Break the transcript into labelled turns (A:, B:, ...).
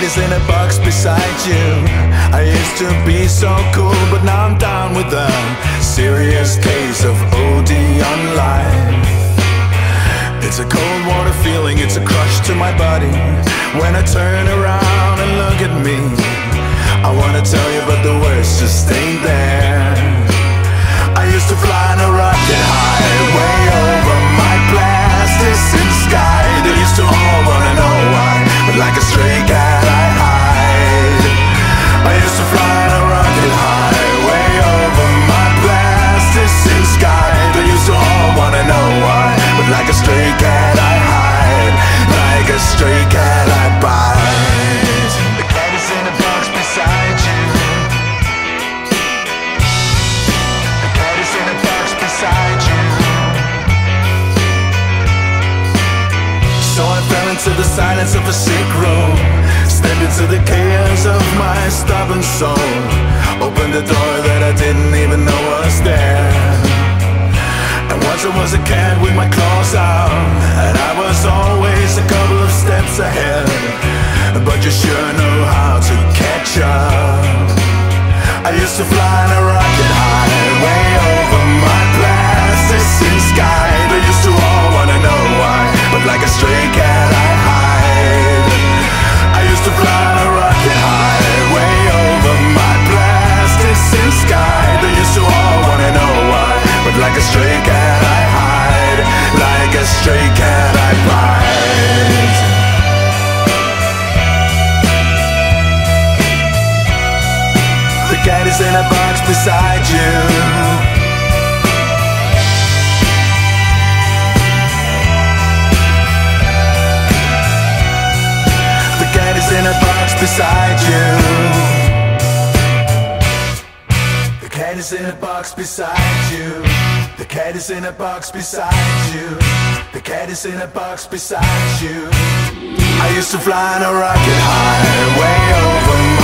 A: cat is in a box beside you. I used to be so cool, but now I'm down with a serious case of OD on life. It's a cold water feeling, it's a crush to my body. When I turn around and look at me, I wanna tell you, but the words just ain't there. I used to fly in a rocket high, way over my plasticine sky. They used to all wanna know why, but like a stray cat I hide. I used to fly in a rocket high, way over my plasticine sky. They used to all wanna know why, but like a stray cat I hide. Like a stray cat I bite. The cat is in a box beside you. The cat is in a box beside you. So I fell into the silence of a sick room, stepped into the chaos of my stubborn soul, opened a door that I didn't even know was there. And once I was a cat with my claws out, and I was always a couple of steps ahead, but you sure know how to catch up. I used to fly in a rocket high, way over my plasticine sky. They used to all wanna know why, but like a stray cat I hide. I used to fly in a rocket high, way over my plasticine sky. They used to all wanna know why, but like a stray cat I hide. Like a stray cat I bite. The cat is in a box beside you. The cat is in a box beside you. The cat is in a box beside you. The cat is in a box beside you. The cat is in a box beside you. I used to fly in a rocket high, way over my